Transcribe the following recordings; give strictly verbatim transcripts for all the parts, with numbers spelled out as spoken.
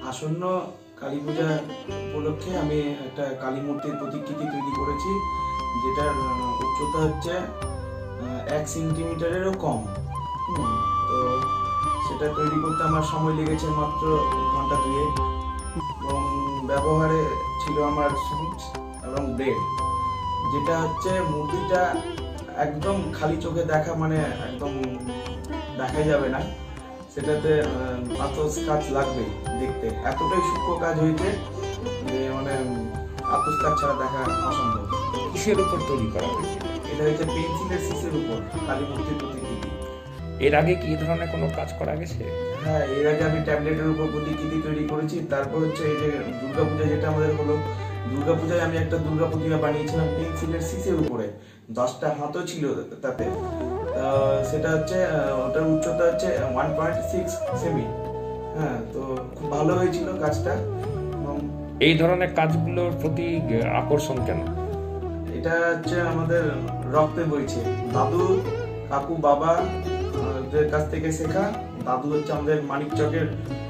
আসন্ন কালী পূজা উপলক্ষে আমি একটা কালী মূর্তির প্রতিকৃতি তৈরি করেছি, যেটার উচ্চতা হচ্ছে এক সেন্টিমিটারেরও কম। তো সেটা তৈরি করতে আমার সময় লেগেছে মাত্র ঘন্টা দুয়েক, এবং ব্যবহারে ছিল আমার সুইচ এবং ব্লেড। যেটা হচ্ছে মূর্তিটা একদম খালি চোখে দেখা মানে একদম দেখাই যাবে না, সেটাতে আতস কাজ লাগবে দেখতে, এতটাই সূক্ষ্ম কাজ হয়েছে যে মানে আতস কাজ ছাড়া দেখা অসম্ভব। কিসের উপর তৈরি করা হয়েছে? এটা হচ্ছে পেন্সিলের শীষের উপর কালী মূর্তির প্রতিকৃতি। এর আগে কি ধরনের কোনো কাজ করা গেছে? হ্যাঁ, এর আগে আমি ট্যাবলেটের উপর প্রতিকৃতি তৈরি করেছি। তারপর হচ্ছে এই যে দুর্গাপূজা যেটা আমাদের হলো, দুর্গাপূজায় আমি একটা দুর্গা প্রতিমা বানিয়েছিলাম পেন্সিলের শীষের উপরে, দশটা হাতও ছিল তাতে। সেটা হচ্ছে ওটার উচ্চতা হচ্ছে ওয়ান পয়েন্ট সিক্স সেমি। হ্যাঁ, তো খুব ভালো হয়েছিল কাজটা। এই ধরনের কাজগুলোর প্রতি আকর্ষণ কেন? এটা হচ্ছে আমাদের রক্তে বইছে, দাদু কাকু বাবা দের কাছ থেকে শেখা। দাদু হচ্ছে আমাদের মানিকচকের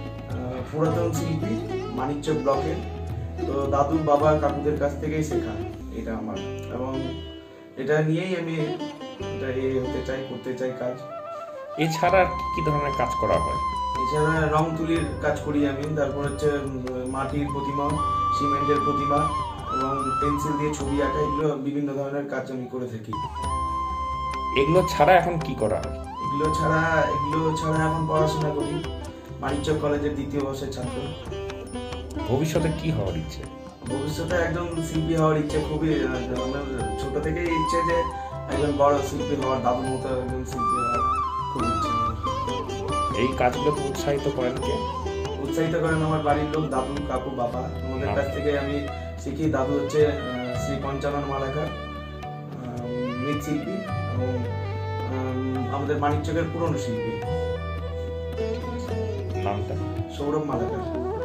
পুরাতন শিল্পী, মানিকচক ব্লকের। তো দাদু বাবা কাকুদের কাছ থেকেই শেখা এটা আমার, এবং এটা নিয়েই আমি এটা এ হতে চাই, করতে চাই কাজ। এছাড়া কি ধরনের কাজ করা হয়? এছাড়া রং তুলির কাজ করি আমি, তারপর হচ্ছে মাটির প্রতিমা, সিমেন্টের প্রতিমা এবং পেন্সিল দিয়ে ছবি আঁকা, এগুলো বিভিন্ন ধরনের কাজ আমি করে থাকি। এগুলো ছাড়া এখন কি করা হয়? এগুলো ছাড়া এগুলো ছাড়া এখন পড়াশোনা করি, মানিকচক কলেজের দ্বিতীয় বর্ষের ছাত্র। ভবিষ্যতে কি হওয়ার ইচ্ছে? ভবিষ্যতে একজন শিল্পী হওয়ার ইচ্ছে খুবই, আমার ছোট থেকেই ইচ্ছে যে একজন বড় শিল্পী হওয়ার, দাদুর মতো একজন শিল্পী হওয়ার খুব ইচ্ছে। এই কাজগুলোকে উৎসাহিত করেন কে? উৎসাহিত করেন আমার বাড়ির লোক, দাদু কাকু বাবা। ওদের কাছ থেকে আমি শিখি। দাদু হচ্ছে শ্রী পঞ্চানন মালাকার মৃৎশিল্পী, এবং আমাদের মানিকচকের পুরনো শিল্পী। নামটা? সৌরভ মালাকার।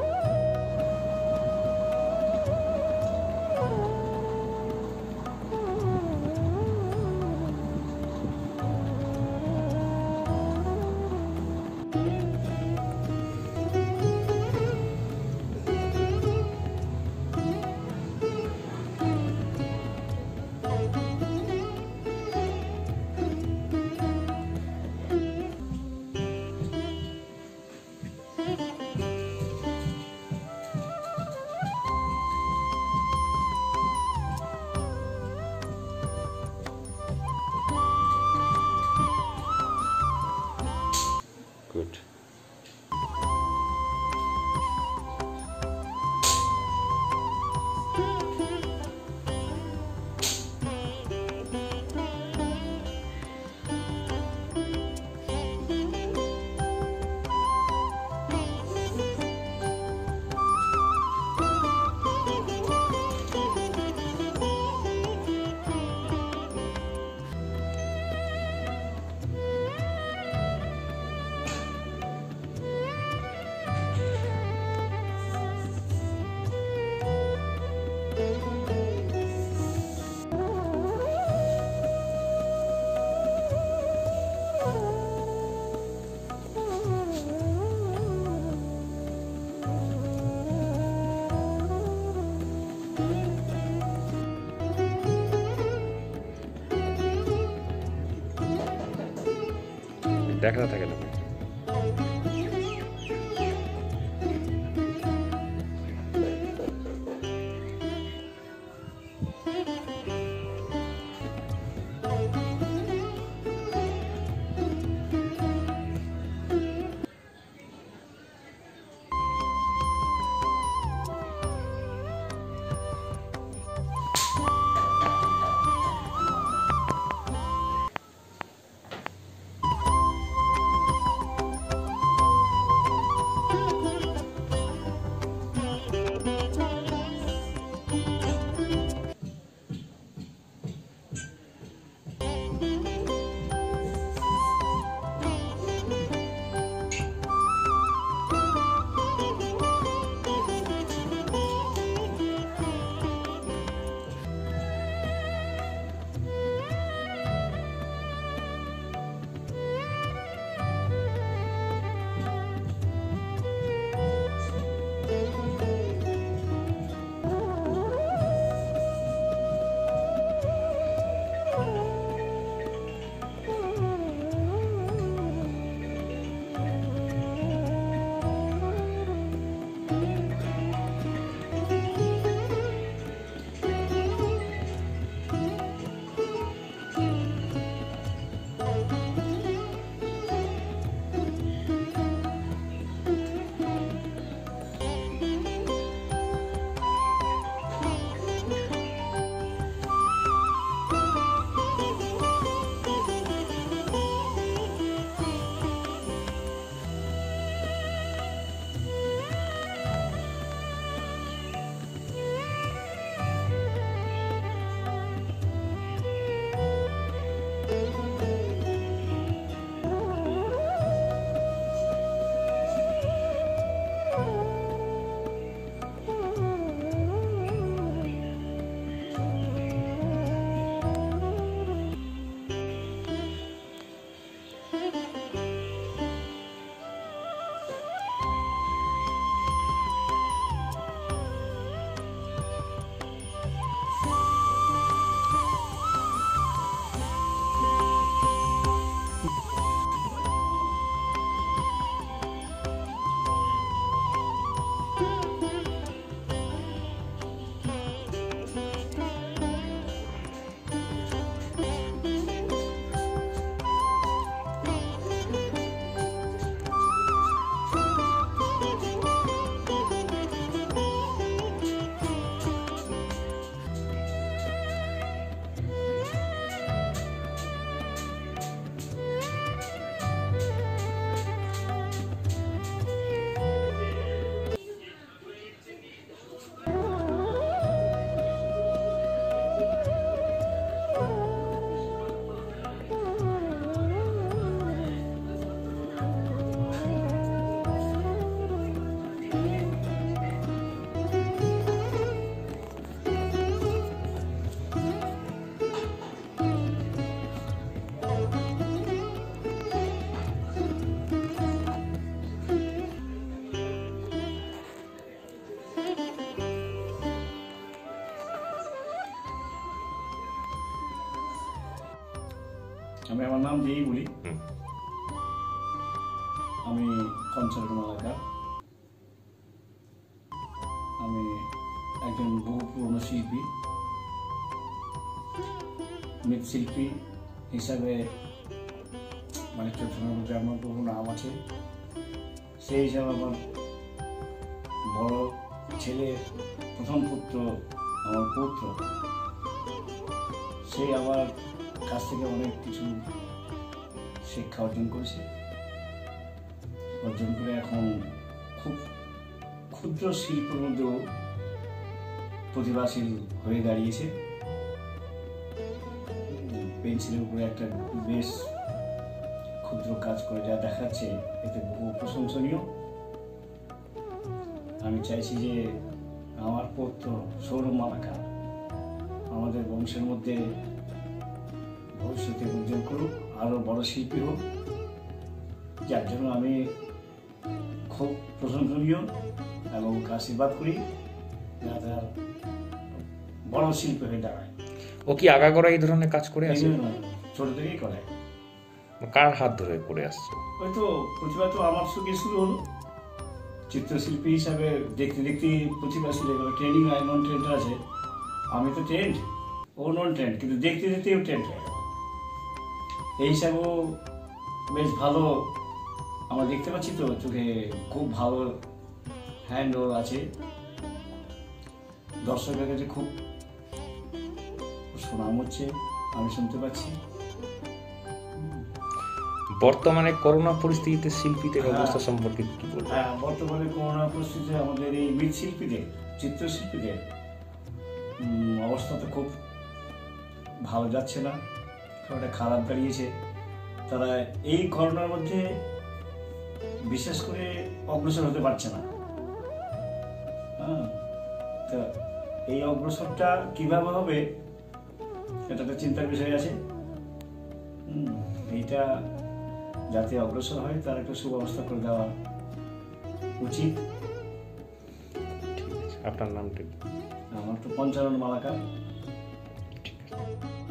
Good. দেখা থাকে না। আমি আমার নাম দিয়েই বলি। হুম। আমি পঞ্চান্ন মালাকার। আমি একজন বহু পুরনো শিল্পী, মৃৎশিল্পী হিসাবে মানিকচক থানার মধ্যে আমার বহু নাম আছে। সেই হিসাবে আমার বড় ছেলে, প্রথম পুত্র আমার পুত্র, সে আমার কাছ থেকে অনেক কিছু শিক্ষা অর্জন করেছে। অর্জন করে এখন খুব ক্ষুদ্র শিল্পের মধ্যেও প্রতিভাশীল হয়ে দাঁড়িয়েছে। পেন্সিলের উপরে একটা বেশ ক্ষুদ্র কাজ করে যা দেখাচ্ছে, এতে বহু প্রশংসনীয়। আমি চাইছি যে আমার পুত্র সৌরভ মালাকার আমাদের বংশের মধ্যে ভবিষ্যতে উজ্জ্বল করুক, আরও বড় শিল্পী হোক, যার জন্য আমি খুব প্রশংসনীয় এবং আশীর্বাদ করি যাতে আর বড় শিল্পী হয়ে দাঁড়ায়। ও কি আগাগোড়া এই ধরনের কাজ করে আছে? ছোট থেকেই করে। কার হাত ধরে করে আসছে? ওই তো প্রতিভা তো আমার সঙ্গে শুরু হলো চিত্রশিল্পী হিসাবে। দেখতে দেখতে প্রতিভা ছিল, ট্রেনিং হয়, নন ট্রেন্ড আছে। আমি তো ট্রেন্ড, ও নন ট্রেন্ড, কিন্তু দেখতে দেখতেও ট্রেন্ড হয়ে গেল। এই হিসাবেও বেশ ভালো আমরা দেখতে পাচ্ছি তো, চোখে খুব ভালো হ্যান্ড ওর আছে। দর্শকের কাছে খুব সুনাম হচ্ছে, আমি শুনতে পাচ্ছি। বর্তমানে করোনা পরিস্থিতিতে শিল্পীদের হ্যাঁ। অবস্থা সম্পর্কে কি বলবো? হ্যাঁ, বর্তমানে করোনা পরিস্থিতিতে আমাদের এই মৃৎশিল্পীদের, চিত্রশিল্পীদের উম, অবস্থা তো খুব ভালো যাচ্ছে না, খুব একটা খারাপ দাঁড়িয়েছে। তারা এই করোনার মধ্যে বিশেষ করে অগ্রসর হতে পারছে না। হ্যাঁ, তো এই অগ্রসরটা কিভাবে হবে এটা তো চিন্তার বিষয় আছে। হুম, এইটা যাতে অগ্রসর হয় তার একটা সুব্যবস্থা করে দেওয়া উচিত। ঠিক আছে, আপনার নামটা কি? আমার তো পঞ্চানন মালাকার। ঠিক আছে।